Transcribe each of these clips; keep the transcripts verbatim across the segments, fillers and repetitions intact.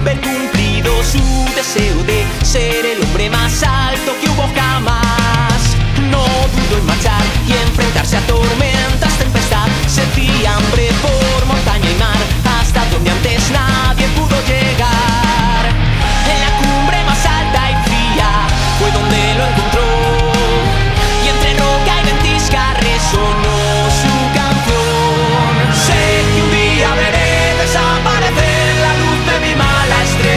ver cumplido su deseo de ser el hombre más alto que hubo jamás. No dudó en marchar y enfrentarse a tormentas, tempestad, sed y hambre por montaña y mar, hasta donde antes nadie pudo llegar. En la cumbre más alta y fría fue donde lo encontró, y entre roca y ventisca resonó su canción. Sé que un día veré desaparecer la luz de mi mala estrella.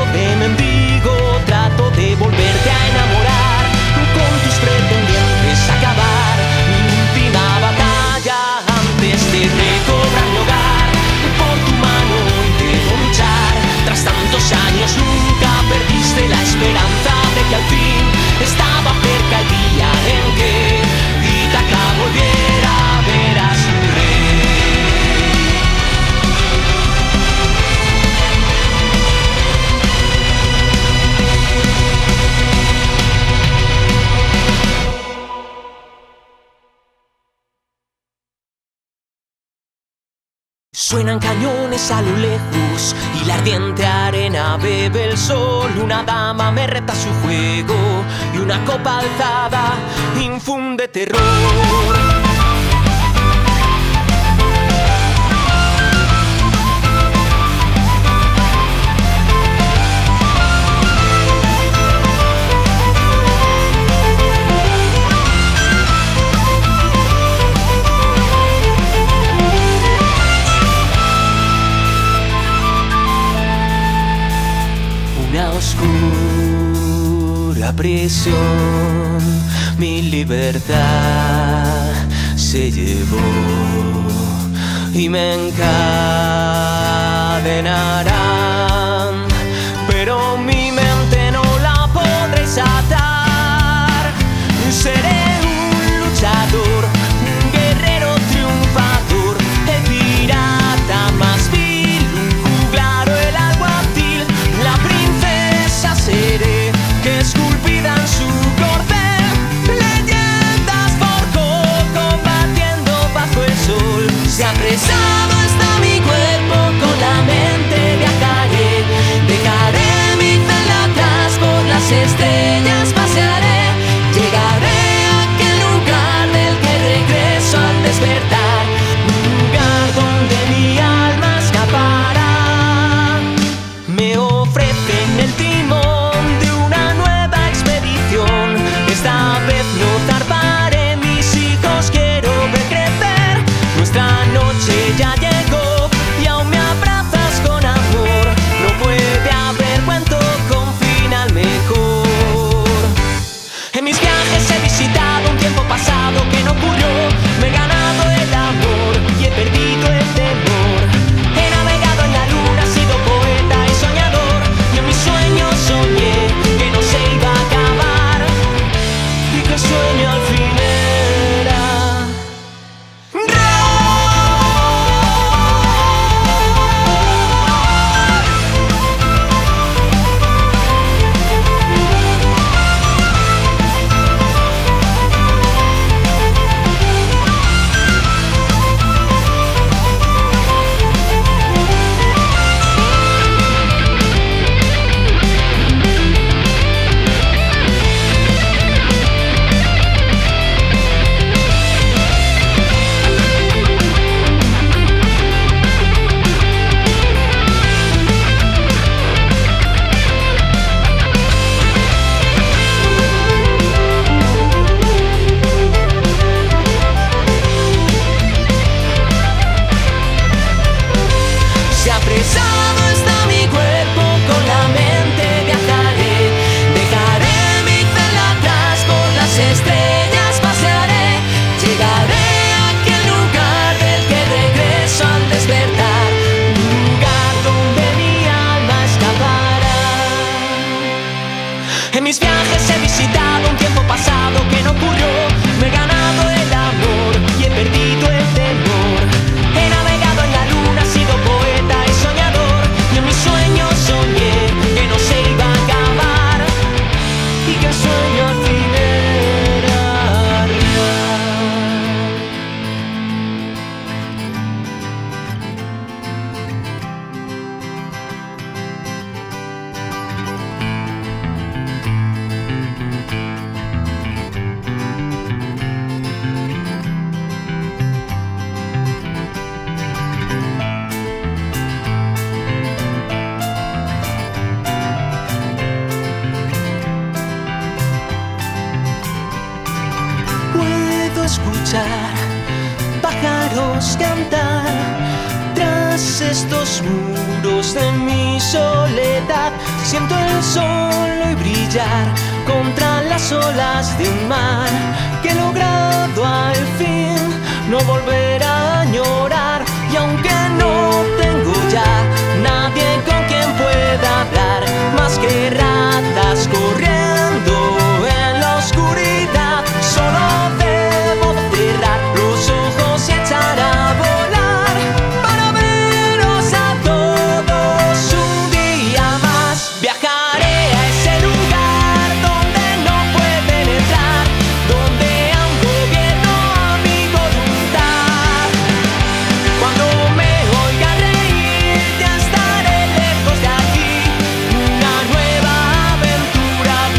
vestido de mendigo, trato de volverte a enamorar, con tus pretendientes acabar mi última batalla antes de recobrar mi hogar. Por tu mano hoy debo luchar, tras tantos años nunca perdiste la esperanza de que al fin estaba cerca el día en que Ítaca volviera a ver a su rey. Suenan cañones a lo lejos y la ardiente arena bebe el sol. Una dama me reta a su juego y una copa alzada infunde terror. Una oscura prisión, mi libertad se llevó y me encadenarán, pero mi mente no la podréis atar. Seré un luchador, un guerrero triunfador, el pirata más vil, un juglaro, el alguacil, la princesa seré, que esculpida en su cordel leyendas forjó combatiendo bajo el sol. Se apresado está mi cuerpo, con la mente viajaré, dejaré mi celda atrás, por las estrellas pasearé, llegaré a aquel lugar del que regreso al despertar, un lugar donde mi alma escapará. Me ofrecen el timón de una nueva expedición, esta vez no zarparé, mis hijos quiero ver crecer. Nuestra noche ya llegó y aún me abrazas con amor, no puede haber cuento con final mejor. En mis viajes he visitado un tiempo pasado que no ocurrió, me he ganado el amor y he perdido el temor. He navegado en la luna, he sido poeta y soñador, y en mis sueños soñé que no se iba a acabar y que el sueño al fin era apresado está mi cuerpo, con la mente viajaré, dejaré mi celda atrás, por las estrellas pasearé, llegaré a aquel lugar del que regreso al despertar, un lugar donde mi alma escapará. En mis viajes he visitado un tiempo pasado que no ocurrió, me he ganado el amor y he perdido el temor. He navegado en la luna, he sido poeta y soñador, y en mis sueños soñé que no se iba a acabar y que el sueño al fin era real. Puedo escuchar pájaros cantar tras estos muros de mi soledad. Siento el sol hoy brillar contra las olas de un mar que he logrado al fin no volver a añorar. Y aunque no tengo ya nadie con quien pueda hablar, más que ratas corriendo en la oscuridad, solo debo cerrar los ojos y echar a volar para veros a todos un día más. Viajaré a ese lugar donde no pueden entrar, donde aún gobierno a mi voluntad. Cuando me oiga reír ya estaré lejos de aquí, una nueva aventura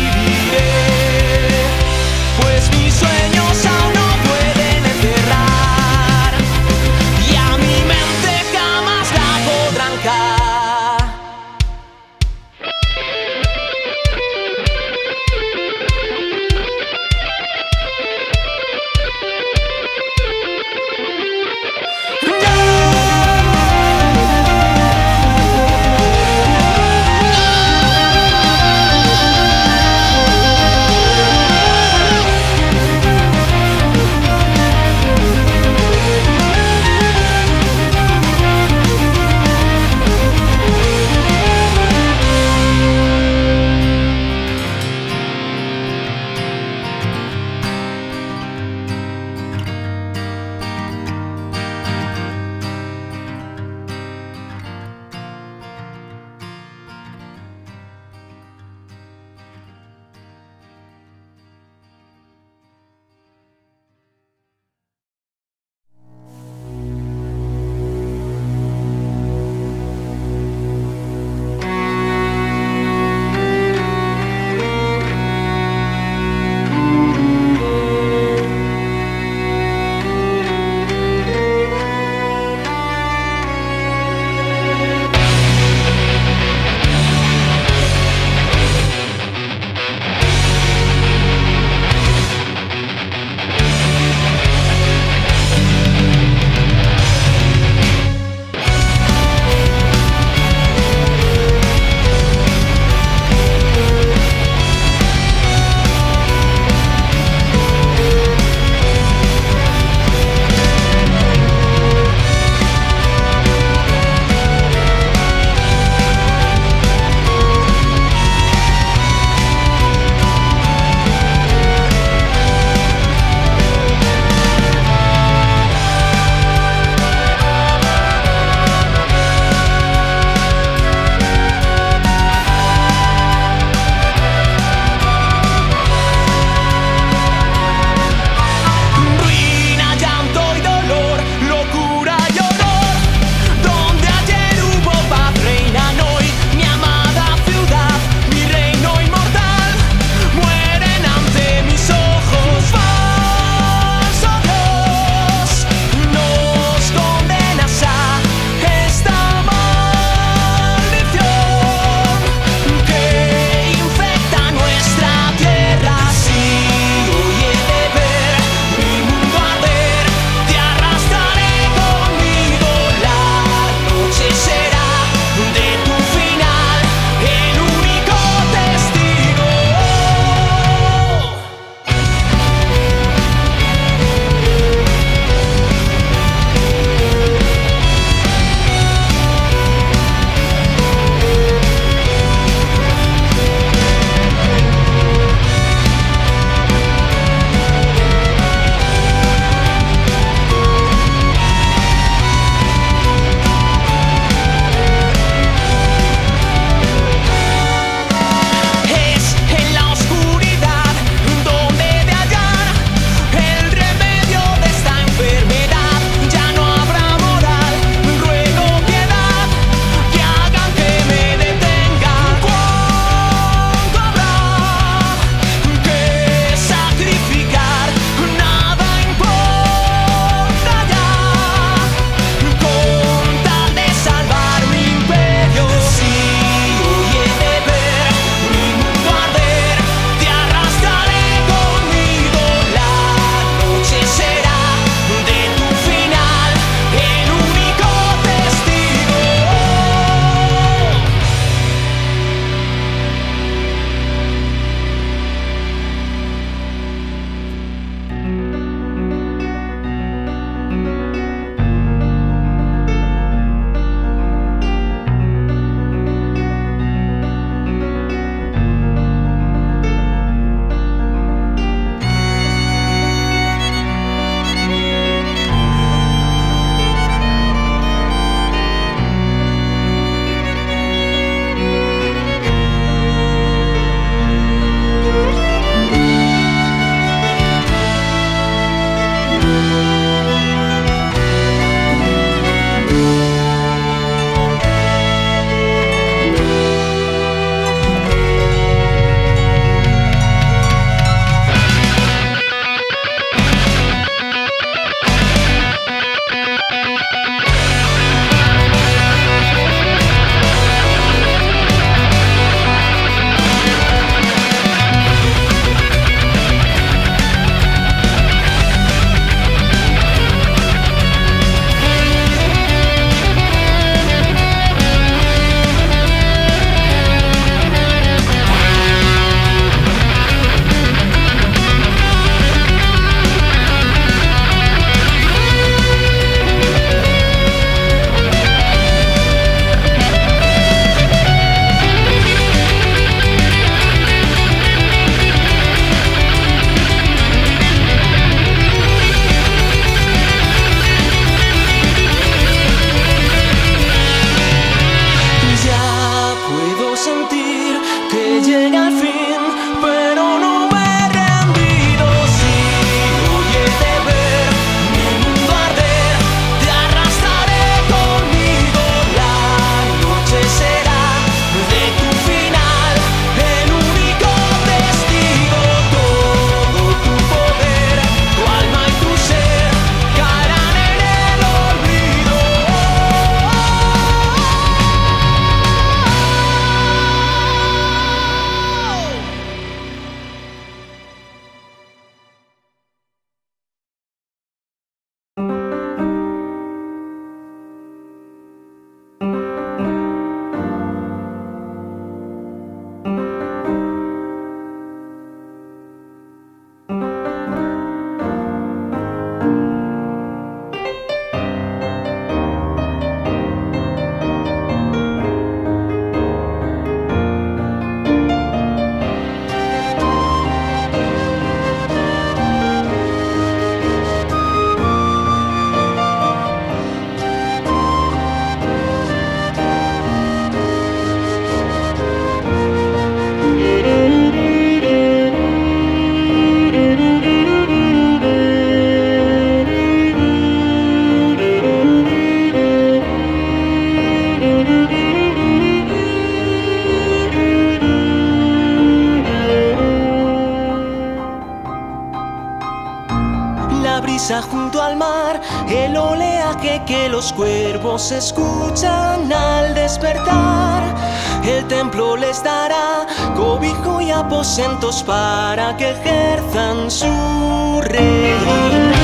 brisa junto al mar, el oleaje que los cuervos escuchan al despertar. El templo les dará cobijo y aposentos para que ejerzan su reino.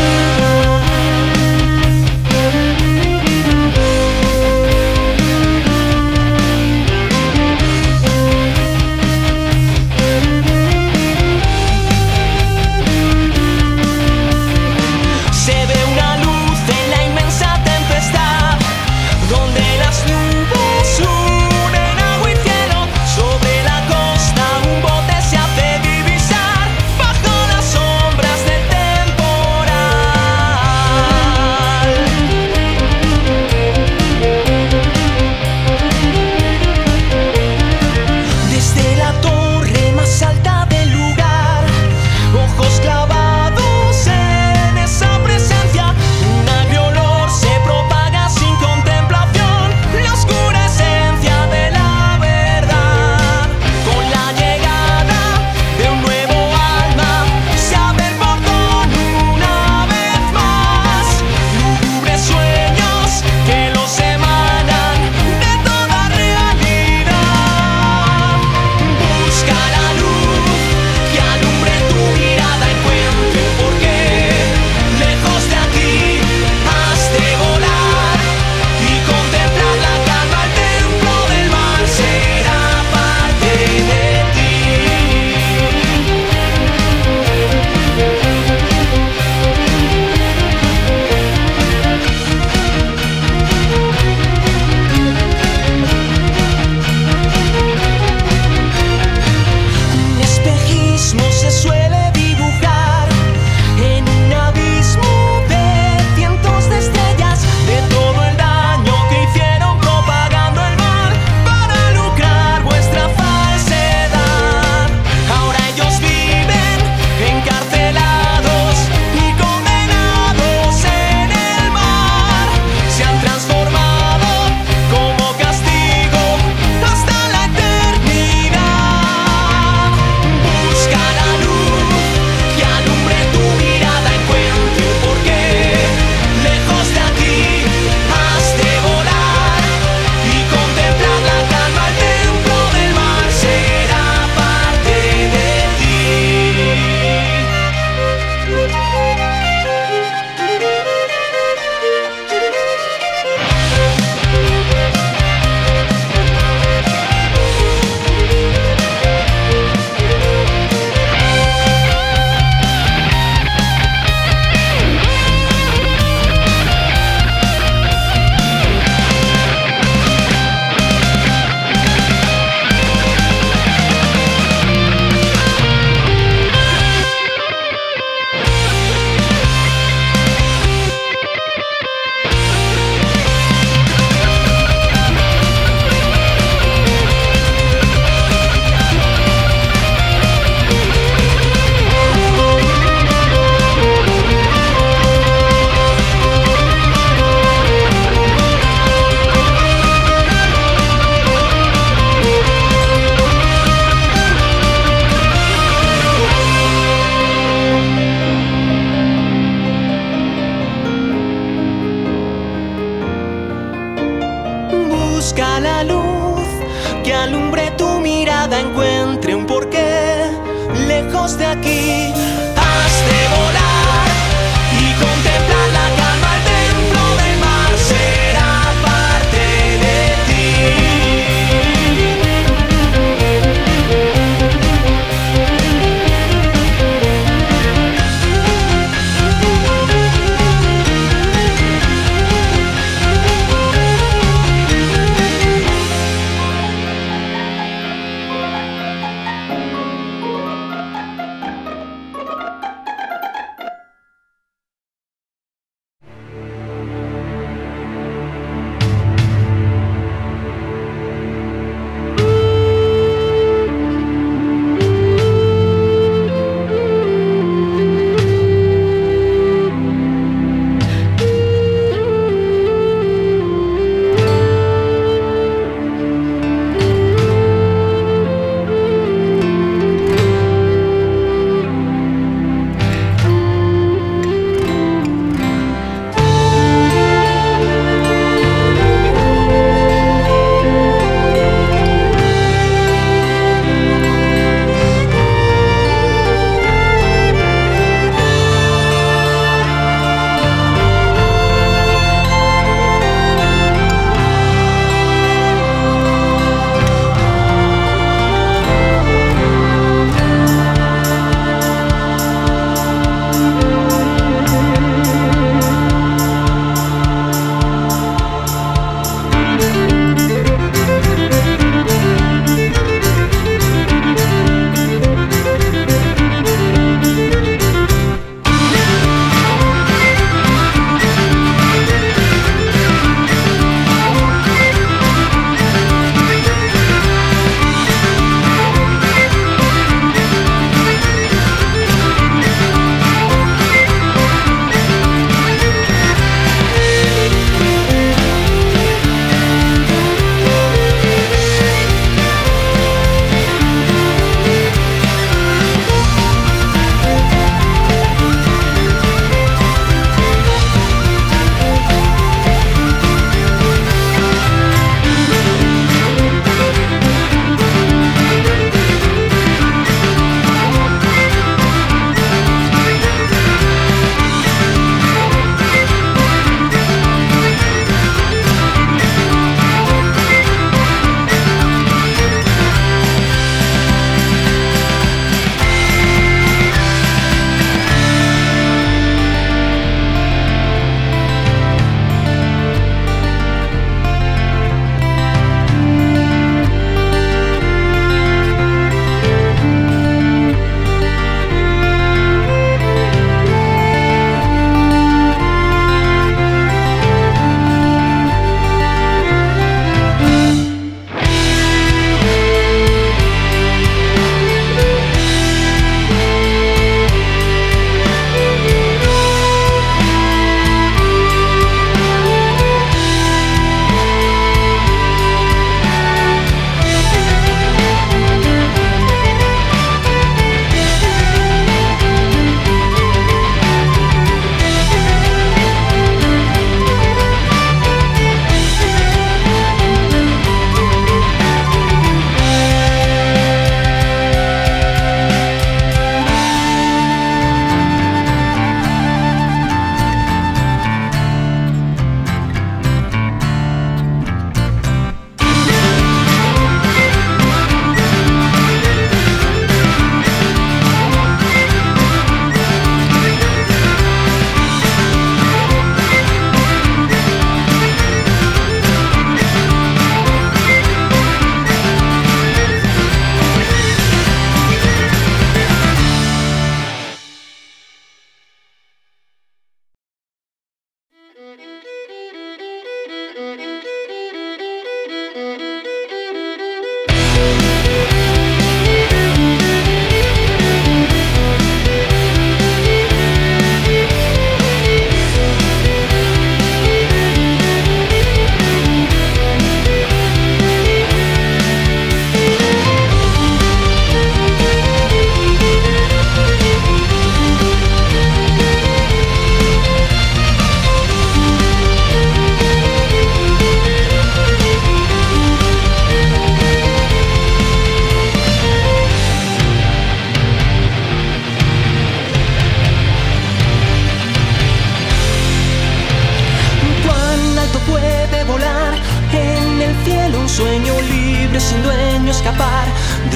Busca la luz que alumbre tu mirada, encuentre un porqué. Lejos de aquí has de volar y contemplar la calma. El templo del mar será parte de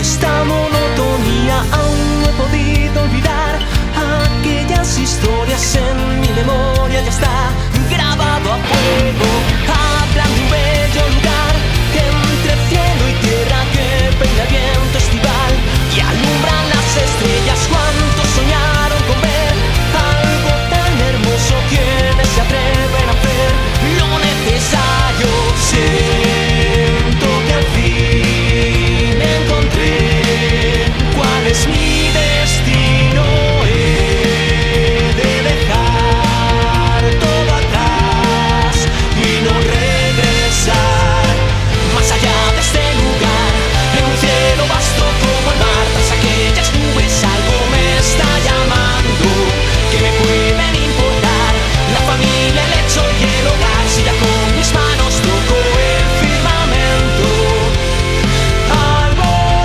esta monotonía aún no he podido olvidar aquellas historias en mi memoria. Ya está grabado a fuego, hablan de un bello lugar entre cielo y tierra que peina el viento estival y alumbran las estrellas. Cuántos soñaron con ver algo tan hermoso, quienes se atreven a hacer lo necesario. Siento que al fin encontré cuál es mi destino. He de dejar todo atrás y no regresar más allá de este lugar. En un cielo vasto como el mar, tras aquellas nubes algo me está llamando. ¿Qué me pueden importar la familia, el lecho y el hogar, si ya con mis manos toco el firmamento al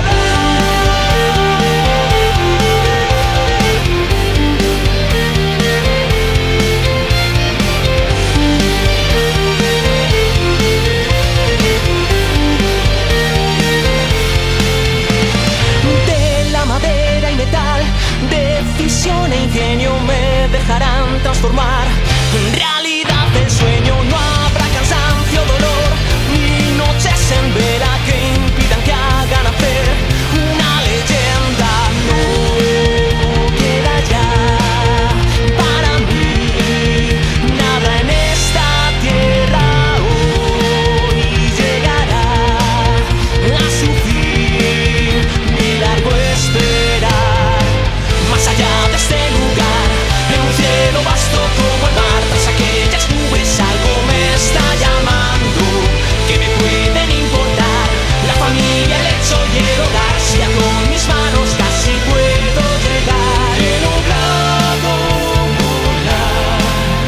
de la madera y metal, decisión e ingenio me dejarán transformar en realidad el sueño. No habrá cansancio, dolor ni noches en vela que impidan que hagan hacer una leyenda. No queda ya para mí nada en esta tierra. Hoy llegará a su fin mi largo esperar. Más allá de este lugar, en un cielo vasto como el mar, tras aquellas nubes algo me está llamando. ¿Qué me pueden importar la familia, el lecho y el hogar, si ya con mis manos casi puedo llegar? He logrado volar,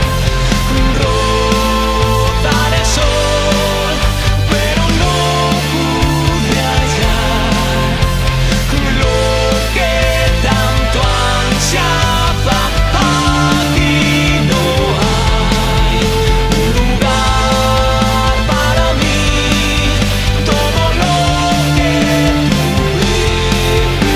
rozar el sol, pero no pude hallar lo que tanto ansiaba. Aquí no hay un lugar para mí, todo lo que tuve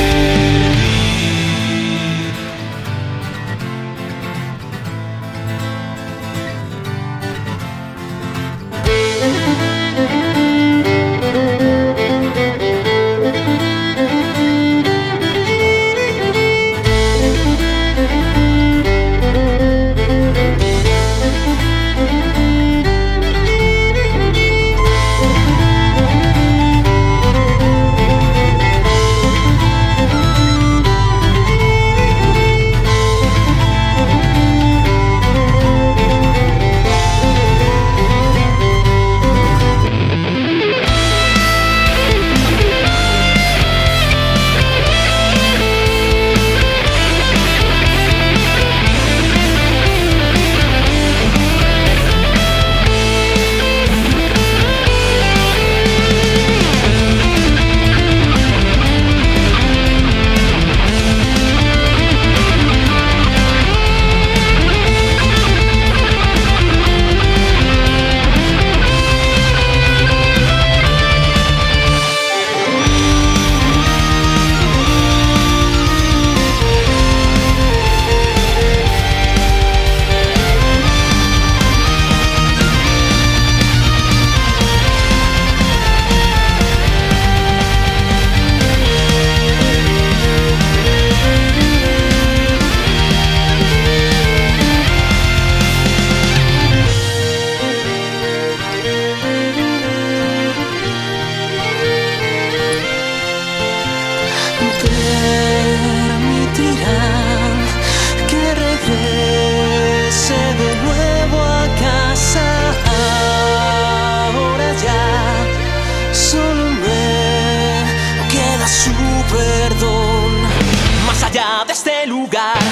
permitirán que regrese de nuevo a casa. Ahora ya solo me queda su perdón. Más allá de este lugar,